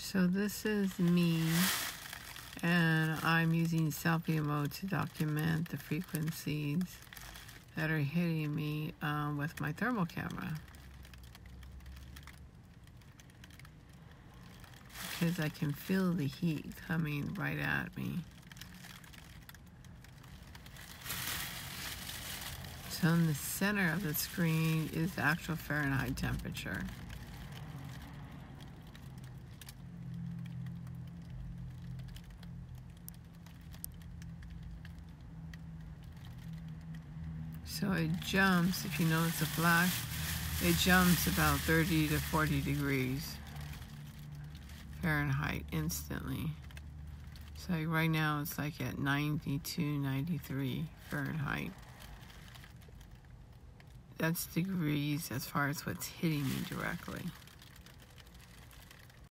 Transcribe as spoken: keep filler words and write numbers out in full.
So this is me, and I'm using selfie mode to document the frequencies that are hitting me um, with my thermal camera. Because I can feel the heat coming right at me. So in the center of the screen is the actual Fahrenheit temperature. So it jumps, if you notice the flash, it jumps about thirty to forty degrees Fahrenheit instantly. So like right now it's like at ninety-two, ninety-three Fahrenheit. That's degrees as far as what's hitting me directly.